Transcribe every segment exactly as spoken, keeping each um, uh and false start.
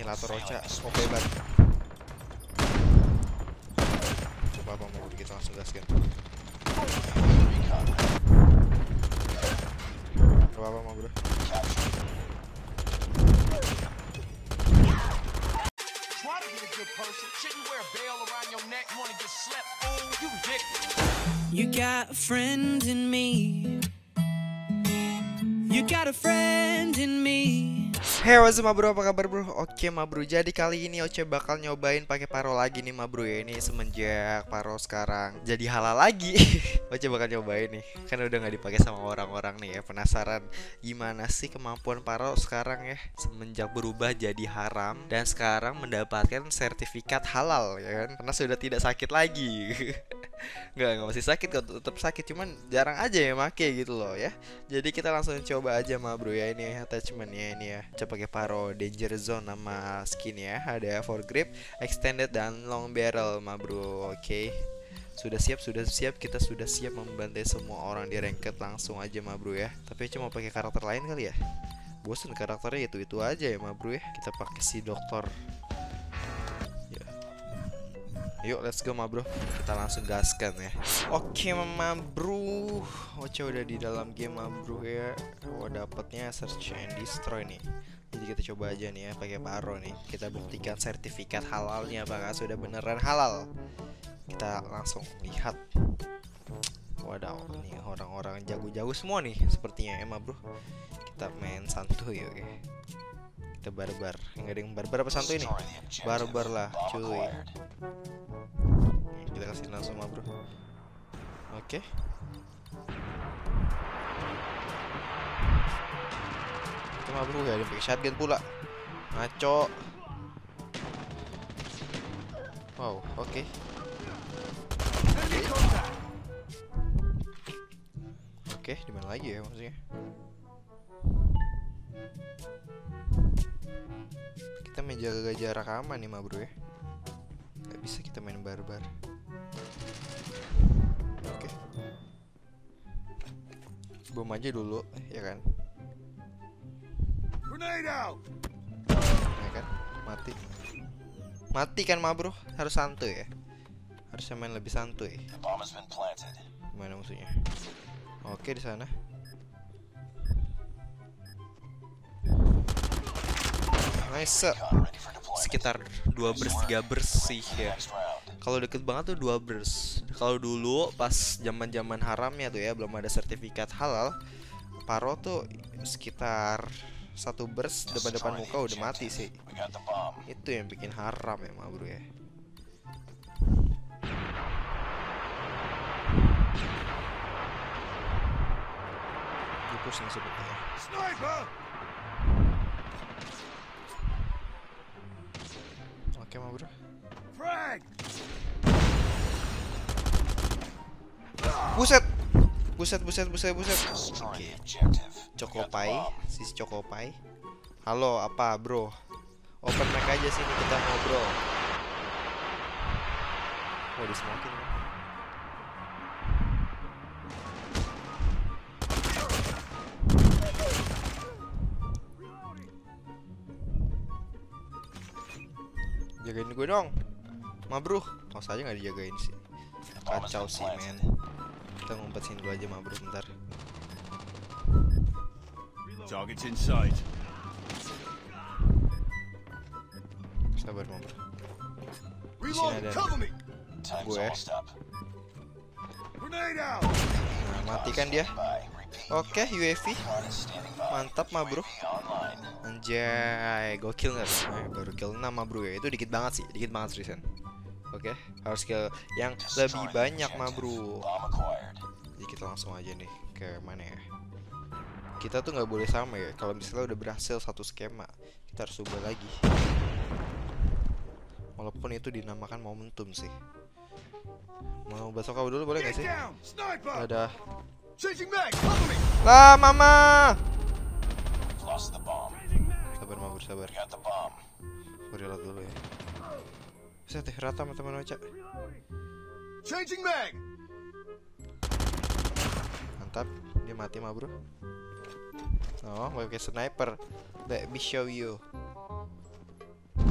Simulator Ocha O P banget. Coba apa mau kita langsung gaskan. Coba apa mau bro. You got a friend in me. You got a friend in me. Hey, what's up ma bro, apa kabar bro? Oke ma bro, jadi kali ini Oce bakal nyobain pakai paro lagi nih ma bro ya. Ini semenjak paro sekarang jadi halal lagi. Oce bakal nyobain nih, kan udah nggak dipakai sama orang-orang nih ya. Penasaran gimana sih kemampuan paro sekarang ya, semenjak berubah jadi haram dan sekarang mendapatkan sertifikat halal ya kan, karena sudah tidak sakit lagi. Nggak, nggak masih sakit kok, tetap sakit, cuman jarang aja ya make gitu loh ya. Jadi kita langsung coba aja ma bro ya. Ini attachmentnya ini ya, coba pakai paro danger zone nama skin ya. Ada foregrip, extended dan long barrel ma bro. Oke, sudah siap, sudah siap, kita sudah siap membantai semua orang di ranked. Langsung aja ma bro ya. Tapi cuma pakai karakter lain kali ya, bosen karakternya itu itu aja ya ma bro ya. Kita pakai si dokter. Yuk let's go ma bro, kita langsung gaskan ya. Oke ma bro, Oce udah di dalam game ma bro ya. Oh dapatnya search and destroy nih. Jadi kita coba aja nih ya pakai paro nih. Kita buktikan sertifikat halalnya apakah sudah beneran halal. Kita langsung lihat. Wadaw, nih orang-orang jago-jago semua nih sepertinya ya ma bro. Kita main santuy oke. Kita barbar, nggak ada yang barbar apa santuy nih? Barbar lah cuy. Kita kasih langsung ma bro. Oke. Itu ma bro, gak ada yang pakai shotgun pula. Ngaco. Wow, oke. Okay. Oke, okay, di mana lagi ya maksudnya? Kita main jaga jarak aman nih ma bro ya. Gak bisa kita main barbar. Oke, bom aja dulu ya kan. Ya kan, mati. Mati kan ma bro, harus santuy ya. Harusnya main lebih santuy. Gimana musuhnya? Oke, di sana. Nice. Sekitar dua burst tiga burst sih ya. Kalau deket banget tuh dua burst. Kalau dulu pas zaman-zaman haramnya tuh ya, belum ada sertifikat halal, paro tuh sekitar satu burst depan-depan muka udah mati sih. Itu yang bikin haram ya ma bro ya. Dipus nih sebetulnya. Oke ma bro. Buset. Buset buset buset buset. Oke. Cokopai, sis Cokopai. Halo, apa bro? Open mic aja sini kita ngobrol. Oh, di smokin. Jagain gue dong ma bro. Tos aja gak dijagain sih. Kacau sih men. Kita ngumpetin dulu aja ma bro bentar. Target's inside. Sabar ma bro. Di sini ada gue. Nah, mati kan dia. Oke, U A V. Mantap ma bro. Anjay, gokil nggak? Eh, baru kill enam ma bro ya. Itu dikit banget sih, dikit banget seriusan. Oke, harus kill yang lebih banyak ma bro. Jadi kita langsung aja nih ke mana ya? Kita tuh nggak boleh sama ya. Kalau misalnya udah berhasil satu skema, kita harus ubah lagi. Walaupun itu dinamakan momentum sih. Mau basoka dulu boleh nggak sih? Gak ada. Lah mama. Sabar ma bro, sabar. Gue reload dulu ya. Bisa teh rata sama teman Ocha. Mantap, dia mati ma bro. Oh, pakai sniper. Let me show you.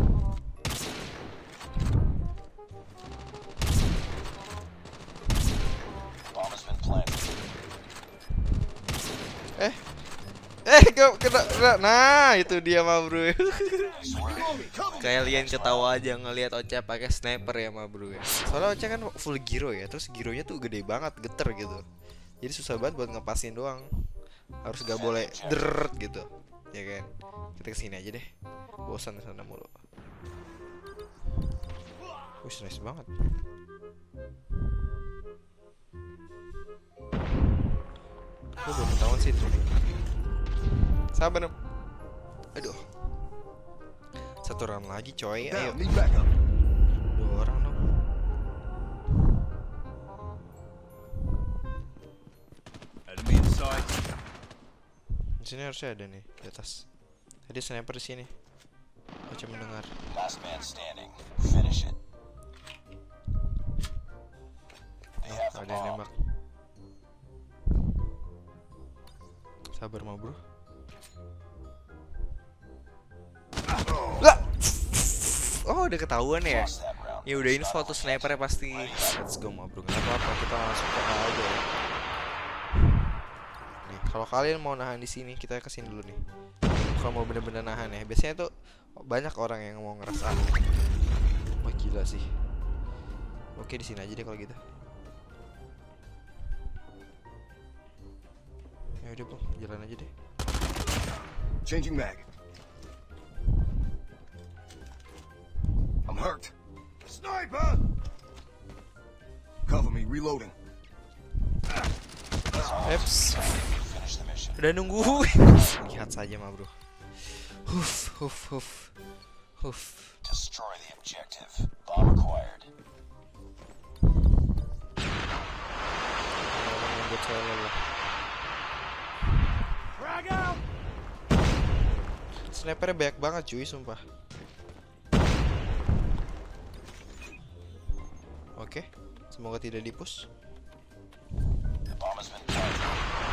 gak kena, kena. Nah itu dia mah bro. Kalian ketawa aja ngelihat Ocha pakai sniper ya mah bro ya. Soalnya Ocha kan full gyro ya, terus gyronya tuh gede banget, geter gitu. Jadi susah banget buat ngepasin doang. Harus gak boleh deret gitu, ya kan? Kita kesini aja deh. Bosan sana mulu. Wih, nice banget. Gue belum ketahuan sih itu. Sabar dong. Aduh. Satu round lagi coy. Ayo. Dua orang dong. Enemy inside. Di sini harusnya ada nih di atas. Tadi sniper di sini. Aku cuma mendengar. Last man standing. Finish it. They have the Ada yang bomb. nembak. Sabar mau bro. Lah. Oh udah ketahuan ya. Lost that round. Ya udah info tuh snipernya pasti. Let's go mau bro. Gak apa-apa kita langsung ke A aja ya. Nih kalau kalian mau nahan di sini kita kesini dulu nih. Kalau mau bener-bener nahan ya. Biasanya tuh banyak orang yang mau ngerasa. Wah gila sih. Oke di sini aja deh kalau gitu. Ya udah bro, jalan aja deh. Changing mag. I'm hurt. Sniper! Cover me, reloading. Eps. Finish the mission. Udah nunggu. Lihat saja mah bro. Huf, huf, huf, huf. Destroy the objective. Bomb acquired. Orang yang buat saya lelah. Frag out! Snipernya banyak banget cuy, sumpah. Oke, semoga tidak dipush. The bomb has been planted.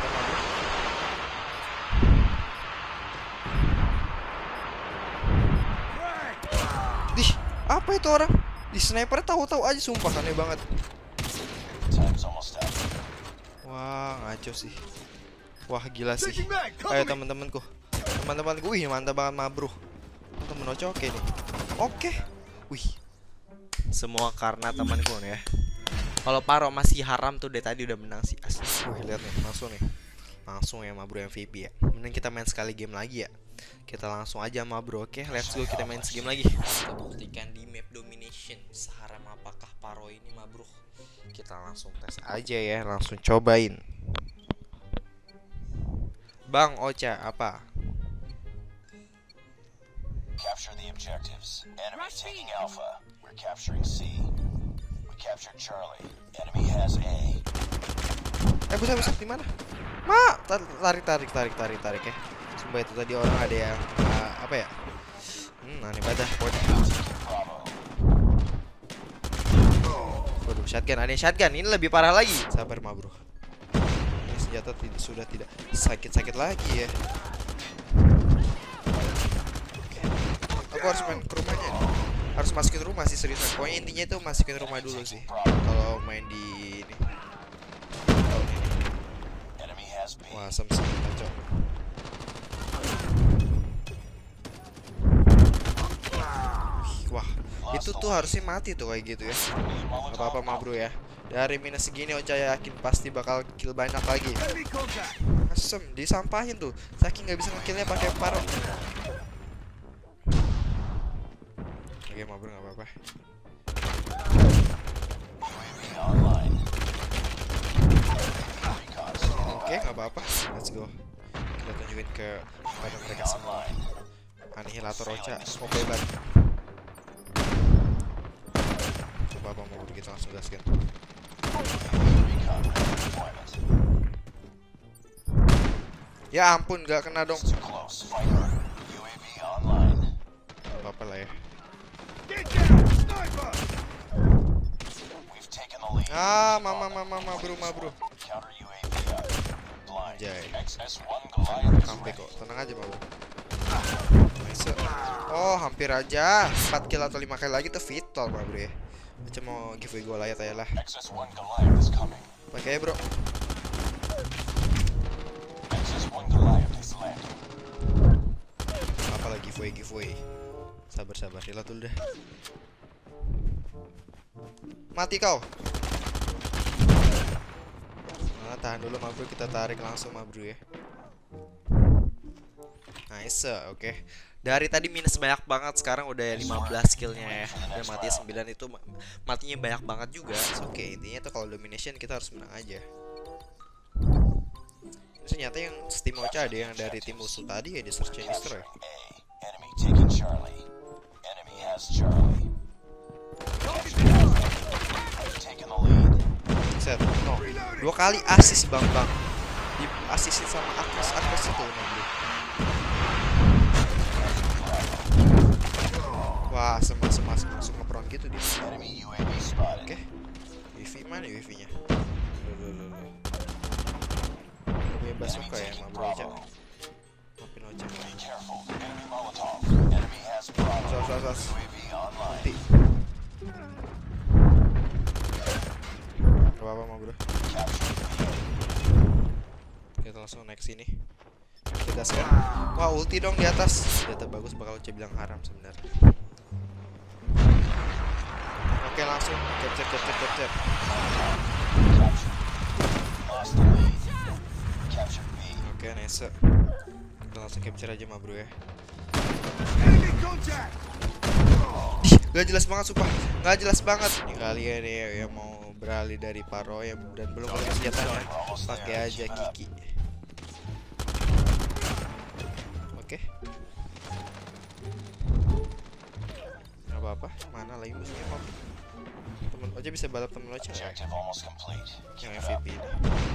Dih, apa itu orang? Di sniper tahu-tahu aja sumpah aneh banget. Time's almost up. Wah, ngaco sih. Wah, gila sih. Changing mag! Ayo Cover me! teman-temanku. Teman-temanku, wih mantap banget mah bro. Temen Ocha oke nih. Oke. Wih. Semua karena temanku nih ya. Kalau Paro masih haram tuh dari tadi udah menang sih asli. Wih, lihat nih, langsung nih. Langsung ya mah bro M V P ya. Mending kita main sekali game lagi ya. Kita langsung aja mah bro. Oke, let's go kita main segame lagi. Kita buktikan di map domination seharam apakah Paro ini mah bro. Kita langsung tes aja ya, langsung cobain. Bang Ocha apa? Capture the objectives. Enemy taking Alpha. We're capturing C. We captured Charlie. Enemy has A. Eh buset buset di mana? Ma, tarik tarik tarik tarik tarik ya. Sumpah itu tadi orang ada yang uh, apa ya? Hmm, aneh banget dah pokoknya. Bravo. Waduh, shotgun, ada yang shotgun. Ini lebih parah lagi. Sabar mah bro. Ini senjata tidak, sudah tidak sakit-sakit lagi ya. Aku harus main ke rumahnya nih. Harus masukin rumah sih seriusan. Pokoknya intinya itu masukin rumah dulu sih. Kalau main di ini. Tahun ini. Enemy has B. Wah, asem sih, kacau. Wah, itu tuh harusnya mati tuh kayak gitu ya. Gak apa-apa mah bro ya. Dari minus segini Ocha yakin pasti bakal kill banyak lagi. Enemy contact! Asem, disampahin tuh. Saking nggak bisa ngekillnya pakai Paro. Oke mah bro, nggak apa-apa. U A V online. Recon stall. Oke, nggak apa-apa. Let's go. Kita tunjukin ke pada mereka semua. Online. Annihilator Ocha, smoke hebat. Coba apa mau kita langsung gaskan. Recon deployment. Ya ampun, nggak kena dong. Too close. Fighter. U A V online. Nggak apa-apa lah ya. Get down! Sniper! We've taken the lead. Ah, mama mama mama bro, mama bro. Counter U A V up. Blind. Anjay. X S one Goliath is Sampai ready. kok, tenang aja mama bro. Nice. Oh, hampir aja. empat kill atau lima kali lagi tuh vital mah bro ya. Macam mau giveaway gue layak aja lah. X S one Goliath is coming. Pakai bro. X S one Goliath is landing. salah giveaway giveaway. Sabar sabar, reload dulu dah. Mati kau. Nah, tahan dulu ma bro, kita tarik langsung ma bro ya. Nice, oke. Okay. Dari tadi minus banyak banget, sekarang udah lima belas skillnya ya. Udah mati sembilan itu matinya banyak banget juga. Oke, okay, intinya tuh kalau domination kita harus menang aja. Ternyata yang Steam Ocha ada yang dari tim musuh tadi ya, di search and destroy. Enemy taking Charlie. Enemy has Charlie. Taking the lead. Set, no. Dua kali asis bang bang. Di asisin sama Akros Akros itu nanti. Wah, semas semas langsung ngepron gitu dia. Enemy U A V spotted. Oke. U A V mana U A V-nya? Loh, loh, loh, loh. Punya bazooka ya, ma bro aja. Maafin aja. Be careful. Enemy Molotov. Enemy has Bravo. Sos sos sos. U A V online. Mati. Gak apa-apa ma bro. Kita langsung naik sini. Kita gaskan. Wah, ulti dong di atas. Data bagus, bakal Ocha bilang haram sebenarnya. Oke, langsung capture capture capture. Lost the lead. Capture B. Oke, nice. Kita langsung capture aja ma bro ya. Enemy contact! Ih, gak jelas banget sumpah. Gak jelas banget. Ini kalian ya yang mau beralih dari paro ya dan belum punya senjatanya, pakai aja Kiki. Oke. Gak apa-apa. Mana lagi musuhnya kok? Temen Ocha bisa balap temen Ocha nggak? Objective almost complete. Yang Keep it M V up. P ini.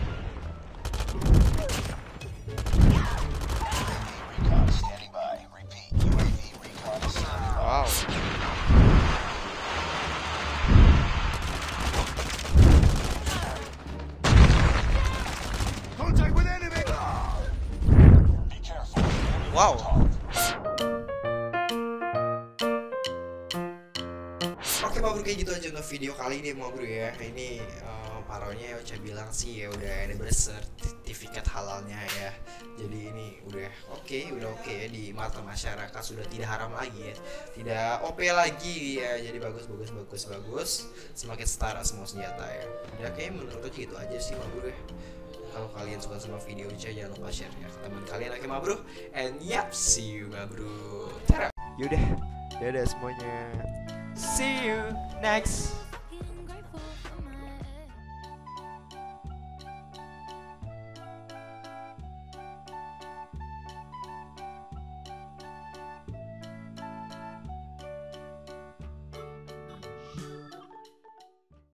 Recon standing by. Repeat. U A V recon is standing by. Wow. Contact with enemy! Be careful. Enemy Wow. Molotov. Oke ma bro, kayak gitu aja untuk video kali ini ma bro ya. Ini uh, paronya Ocha bilang sih ya udah ada bersertifikat halalnya ya. Jadi ini udah oke, okay, udah oke okay ya di mata masyarakat, sudah tidak haram lagi ya. Tidak O P lagi ya. Jadi bagus bagus bagus bagus. Semakin setara semua senjata ya. Ya kayaknya menurut Ocha gitu aja sih ma bro ya. Kalau kalian suka sama video Ocha jangan lupa share ya ke teman kalian. Oke ma bro. And yap, see you ma bro. Tara. Yaudah, dadah semuanya. See you next